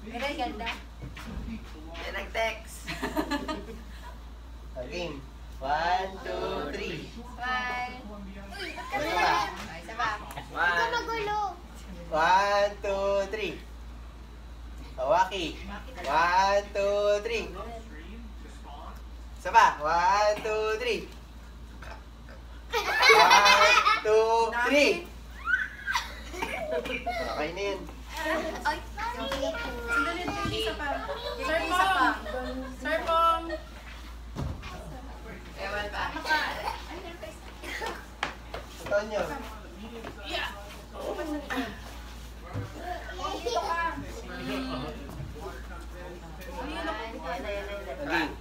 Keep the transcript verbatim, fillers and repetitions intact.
Pero ganda. Yan nag-text. Game. One, two, three. One. Uy, ba't ka Isa na pa. yan? Ay, isa pa. One. Ikaw magulo. One, two, three. Hawaki. One, two, three. Isa pa. One, two, three. One, two, three. Okay na yun. Ay, Sandali, isa pa. Sir isa pa. Pong. Sir Pong. Ewan pa. Ito nyo. Dito ka. Game.